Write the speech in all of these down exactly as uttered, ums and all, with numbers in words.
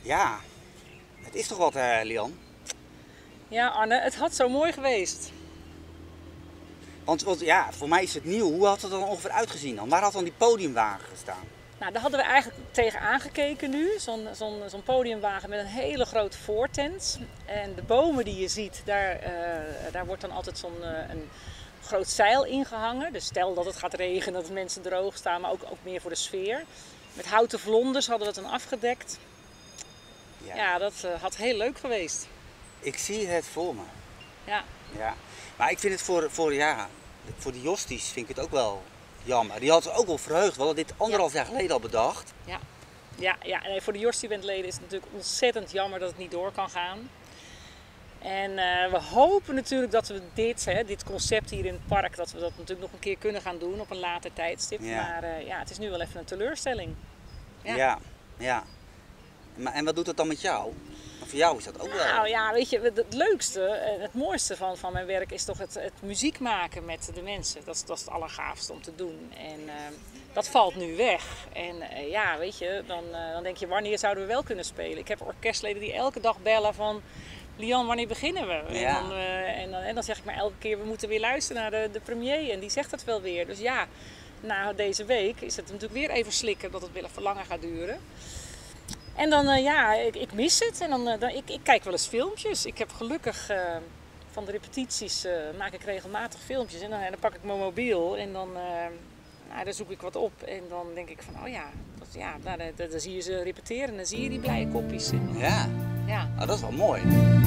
Ja, het is toch wat, uh, Lian? Ja, Anne, het had zo mooi geweest. Want, want ja, voor mij is het nieuw. Hoe had het er dan ongeveer uitgezien dan? Waar had dan die podiumwagen gestaan? Nou, daar hadden we eigenlijk tegen aangekeken nu. Zo'n zo'n zo'n podiumwagen met een hele grote voortent. En de bomen die je ziet, daar, uh, daar wordt dan altijd zo'n uh, een groot zeil ingehangen. Dus stel dat het gaat regenen, dat mensen droog staan, maar ook, ook meer voor de sfeer. Met houten vlonders hadden we het dan afgedekt. Ja, ja dat uh, had heel leuk geweest. Ik zie het voor me. Ja. Ja. Maar ik vind het voor, voor, ja, voor de Josties vind ik het ook wel jammer. Die hadden ze ook wel verheugd. We hadden dit anderhalf ja. jaar geleden al bedacht. Ja, ja, ja. Nee, voor de Jostie-bandleden is het natuurlijk ontzettend jammer dat het niet door kan gaan. En uh, we hopen natuurlijk dat we dit, hè, dit concept hier in het park, dat we dat natuurlijk nog een keer kunnen gaan doen op een later tijdstip. Ja. Maar uh, ja, het is nu wel even een teleurstelling. Ja, ja. ja. Maar, en wat doet dat dan met jou? Voor jou is dat ook wel. Nou ja, weet je, het leukste en het mooiste van, van mijn werk is toch het, het muziek maken met de mensen. Dat is, dat is het allergaafste om te doen. En uh, dat valt nu weg. En uh, ja, weet je, dan, uh, dan denk je, wanneer zouden we wel kunnen spelen? Ik heb orkestleden die elke dag bellen van, Lian, wanneer beginnen we? Ja. En, dan, uh, en, dan, en dan zeg ik maar elke keer, we moeten weer luisteren naar de, de premier. En die zegt het wel weer. Dus ja, na deze week is het natuurlijk weer even slikken dat het weer even langer gaat duren. En dan, uh, ja, ik, ik mis het. En dan, uh, dan, ik, ik kijk wel eens filmpjes. Ik heb gelukkig uh, van de repetities uh, maak ik regelmatig filmpjes. En dan, en dan pak ik mijn mobiel en dan, uh, nou, dan zoek ik wat op. En dan denk ik van, oh ja, dat, ja nou, dan, dan zie je ze repeteren en dan zie je die blije kopjes. En, ja, ja. Oh, dat is wel mooi.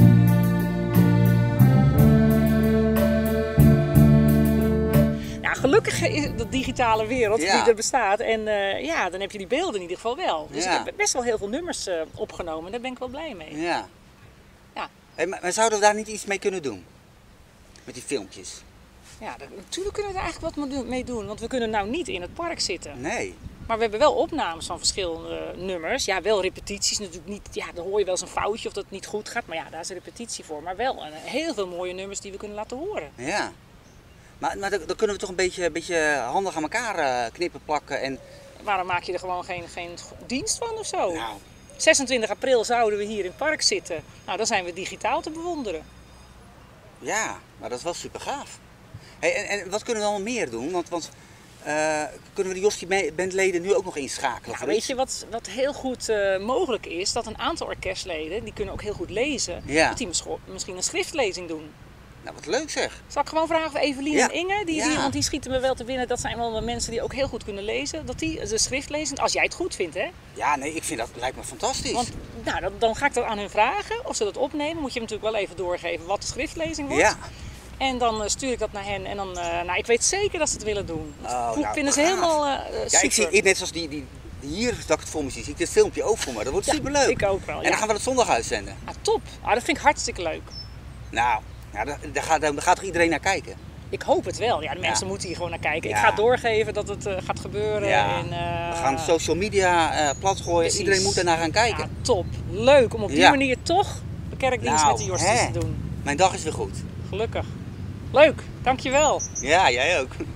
Gelukkig is de digitale wereld ja. die er bestaat en uh, ja, dan heb je die beelden in ieder geval wel. Dus ja. ik heb best wel heel veel nummers uh, opgenomen en daar ben ik wel blij mee. Ja. ja. Hey, maar, maar zouden we daar niet iets mee kunnen doen? Met die filmpjes? Ja, dat, natuurlijk kunnen we er eigenlijk wat mee doen, want we kunnen nou niet in het park zitten. Nee. Maar we hebben wel opnames van verschillende nummers. Ja, wel repetities natuurlijk niet. Ja, dan hoor je wel eens een foutje of dat het niet goed gaat, maar ja, daar is een repetitie voor. Maar wel uh, heel veel mooie nummers die we kunnen laten horen. Ja. Maar, maar dan kunnen we toch een beetje, een beetje handig aan elkaar uh, knippen, plakken en... Waarom maak je er gewoon geen, geen dienst van of zo? Nou. zesentwintig april zouden we hier in het park zitten. Nou, dan zijn we digitaal te bewonderen. Ja, maar dat is wel super gaaf. Hey, en, en wat kunnen we dan meer doen? Want, want uh, kunnen we de Jostie-bandleden nu ook nog inschakelen? Ja, weet je wat, wat heel goed uh, mogelijk is? Dat een aantal orkestleden, die kunnen ook heel goed lezen, ja. dat die misschien een schriftlezing doen. Nou, wat leuk zeg. Zal ik gewoon vragen of Evelien ja. en Inge, die, ja. die, want die schieten me wel te binnen, dat zijn wel mensen die ook heel goed kunnen lezen, dat die de schriftlezing, als jij het goed vindt, hè? Ja, nee, ik vind dat lijkt me fantastisch. Want nou, dan, dan ga ik dat aan hun vragen, of ze dat opnemen, moet je natuurlijk wel even doorgeven wat de schriftlezing wordt. Ja. En dan uh, stuur ik dat naar hen en dan, uh, nou, ik weet zeker dat ze het willen doen. Dat oh, nou, vinden ze gaaf. helemaal uh, super. Ja, ik zie, ik, net zoals die, die, hier, dat ik het voor me zie, zie ik dit filmpje ook voor me. Dat wordt ja, superleuk. Ik ook wel, En ja. dan gaan we het zondag uitzenden. Ah, top, ah, dat vind ik hartstikke leuk. Nou, ja, daar, daar, gaat, daar gaat toch iedereen naar kijken? Ik hoop het wel. Ja, de mensen ja. moeten hier gewoon naar kijken. Ja. Ik ga doorgeven dat het uh, gaat gebeuren. Ja. En, uh, we gaan social media uh, plat gooien. Precies. Iedereen moet ernaar gaan kijken. Ja, top. Leuk om op die ja. manier toch de kerkdienst nou, met de Josties te doen. Mijn dag is weer goed. Gelukkig. Leuk, dankjewel. Ja, jij ook.